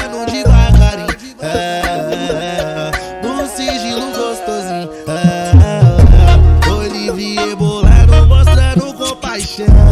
mostrando devagarinho, no sigilo gostosinho, Olivier bolado mostrando compaixão.